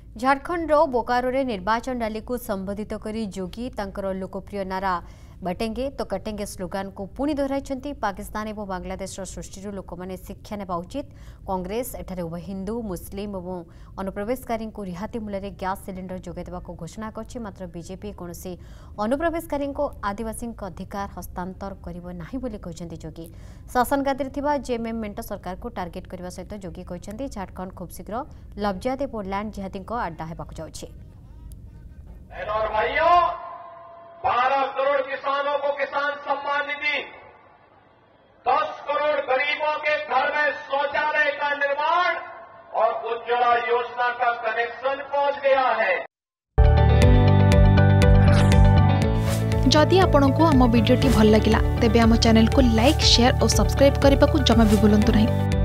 झारखंड बोकारो रे निर्वाचन रैली को संबोधित करी जोगी तांकर लोकप्रिय नारा बटेंगे तो कटेंगे स्लोगान को पुणी दोहराई। पाकिस्तान और बांग्लादेश सृष्टि लोक मैंने शिक्षा नेबा उचित। कांग्रेस एठारे उभय हिंदू मुस्लिम और अनुप्रवेशकारी को रिहाती मूल्य गैस सिलिंडर जोगाई देवाक घोषणा करछि। मात्र बीजेपी कौन अनुप्रवेशकारी को आदिवासी अधिकार हस्तांतर करिबो नाही बोली कहछन्ती जोगी। शासन गादी जेएमएम मेंट सरकार को टार्गेट करने सहित जोगी कहछन्ती झारखंड खूब शीघ्र लवजादेव और लैंड जिहादी अड्डा हेबाक जाउछि। 12 करोड़ किसानों को किसान सम्मान निधि, 10 करोड़ गरीबों के घर में शौचालय का निर्माण और उज्ज्वला योजना का कनेक्शन पहुंच गया है। जदि आपंक आम भिडी भल लगा तेब आम चैनल को लाइक शेयर और सब्सक्राइब करने को जमा भी भूलु नहीं।